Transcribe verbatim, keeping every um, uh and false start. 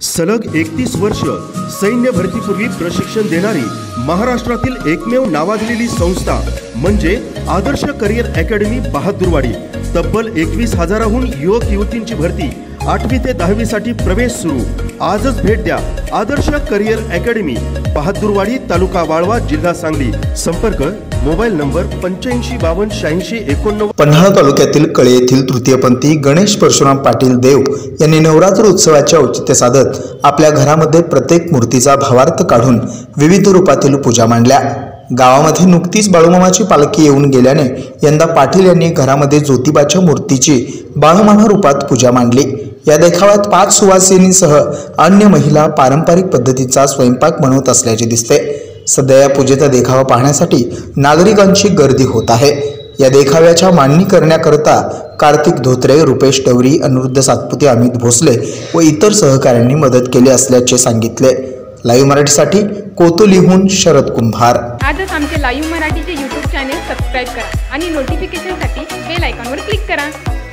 सलग एकतीस वर्ष सैन्य भरतीपूर्वी प्रशिक्षण देणारी महाराष्ट्रातील एकमेव नावाजलेली संस्था म्हणजे आदर्श करियर अकॅडमी बहादुरवाडी। तब्बल एकवीस हजाराहून युवक युवतींची भरती आठवी ते दहावी साठी प्रवेश सुरू। आजच भेट द्या आदर्श करियर अकॅडमी बहादुरवाडी, तालुका वाळवा, जिल्हा सांगली। संपर्क मोबाईल नंबर पंच्याऐंशी बावन्न शहाऐंशी एकोणनव्वद। पन्हाळा तालुक्यातील कळे येथील तृतीयपंथी गणेश परशुराम पाटील देव यांनी नवरात्र उत्सवाचे औचित्य साधत आपल्या घरामध्ये प्रत्येक मूर्तीचा भावार्थ काढून विविध रूपातील पूजा मांडल्या। गावामध्ये नुकतीच बाळूमामाची पालखी येऊन गेल्याने यंदा पाटील यांनी घरामध्ये ज्योतिबाच्या मूर्तीची बाळूमामा रूपात पूजा मांडली। या देखाव्यात पाच सुवासिनींसह अन्य महिला पारंपरिक पद्धतीचा स्वयंपाक बनवत असल्याचे दिसते। सध्या या पूजेचा देखावा पाहण्यासाठी नागरिकांची गर्दी होत आहे। या देखाव्याच्या मांडणी करण्याकरता कार्तिक धोत्रे, रुपेश टवरी, अनिरुद्ध सातपुते, अमित भोसले व इतर सहकाऱ्यांनी मदत केली असल्याचे सांगितले। लाईव्ह मराठीसाठी कोतुलीहून शरद कुंभार। आजच आमचे लाईव्ह मराठीचे यूट्यूब चॅनेल सबस्क्राइब करा आणि नोटिफिकेशनसाठी बेल आयकॉनवर क्लिक करा।